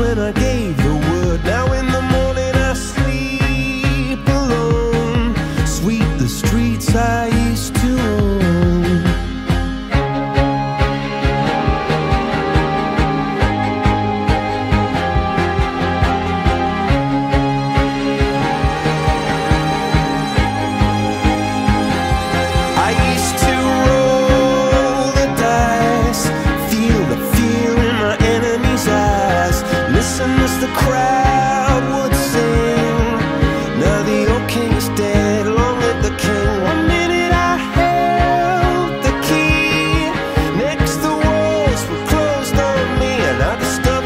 when I gave the word. Now in the morning I sleep alone, sweep the streets I used to own. I used to roll the dice, feel the fear in my enemy's eyes, listen as the crowd would sing. Now the old king is dead, long live the king. One minute I held the key, next the walls were closed on me, and I discovered